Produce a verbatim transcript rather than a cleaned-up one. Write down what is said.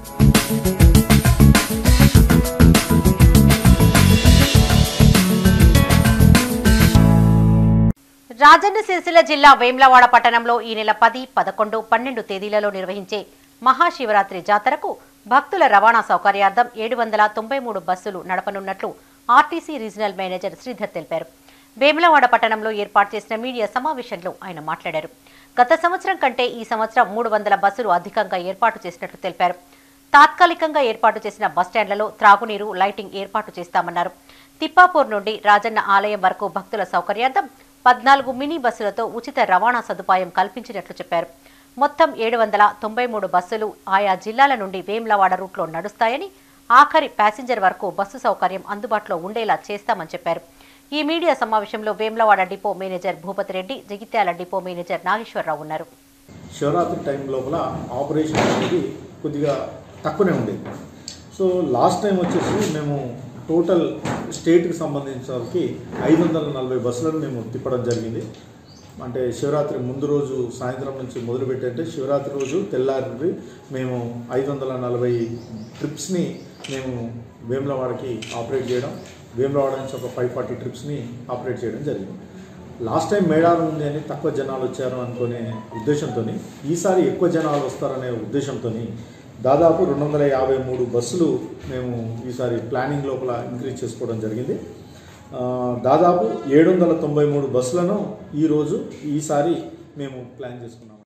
రాజన్న సిరిసిల్ల జిల్లా వేములవాడ పట్టణంలో ఈ నెల పది పదకొండు పన్నెండు తేదీలలో నిర్వహించే మహాశివరాత్రి జాతరకు భక్తుల రవాణా సౌకర్యార్థం ఏడు వందల తొంభై మూడు బస్సులు నడపనున్నట్లు ఆర్టీసీ రీజనల్ మేనేజర్ శ్రీధర్ తెలిపారు. వేములవాడ పట్టణంలో ఏర్పాటు చేసిన మీడియా సమావేశంలో ఆయన మాట్లాడారు. గత సంవత్సరం కంటే ఈ సంవత్సరం మూడు వందల బస్సులు అధికంగా ఏర్పాటు చేసినట్లు తెలిపారు. తాత్కాలికంగా ఏర్పాటు చేసిన బస్టాండ్లలో త్రాగునీరు, లైటింగ్ ఏర్పాటు చేస్తామన్నారు. తిప్పాపూర్ నుండి రాజన్న ఆలయం వరకు భక్తుల సౌకర్యార్థం పద్నాలుగు మినీ బస్సులతో ఉచిత రవాణా సదుపాయం కల్పించినట్లు చెప్పారు. మొత్తం ఏడు వందల తొంభై మూడు బస్సులు ఆయా జిల్లాల నుండి వేములవాడ రూట్లో నడుస్తాయని, ఆఖరి ప్యాసింజర్ వరకు బస్సు సౌకర్యం అందుబాటులో ఉండేలా చేస్తామని చెప్పారు. ఈ మీడియా సమావేశంలో Vemulawada depot manager Bhupathi Reddy, Jagtial depot manager Nageswararao ఉన్నారు. శివరాత్రి టైం లోపల ఆపరేషన్ అనేది కొద్దిగా తక్కువనే ఉండేది. సో లాస్ట్ టైం వచ్చేసి మేము టోటల్ స్టేట్కి సంబంధించి ఐదు వందల నలభై బస్సులను మేము తిప్పడం జరిగింది. అంటే శివరాత్రి ముందు రోజు సాయంత్రం నుంచి మొదలుపెట్టంటే శివరాత్రి రోజు తెల్లారి మేము ఐదు వందల నలభై ట్రిప్స్ని మేము వేములవాడకి ఆపరేట్ చేయడం, వేములవాడ నుంచి ఒక ఫైవ్ ఫార్టీ ట్రిప్స్ని ఆపరేట్ చేయడం జరిగింది. లాస్ట్ టైం మేడారం ఉంది అని తక్కువ జనాలు వచ్చారు అనుకునే ఉద్దేశంతో ఈసారి ఎక్కువ జనాలు వస్తారనే ఉద్దేశంతో దాదాపు రెండు వందల యాభై మూడు బస్సులు మేము ఈసారి ప్లానింగ్ లోపల ఇంక్రీజ్ చేసుకోవడం జరిగింది. దాదాపు ఏడు వందల తొంభై మూడు బస్సులను ఈరోజు ఈసారి మేము ప్లాన్ చేసుకున్నాం.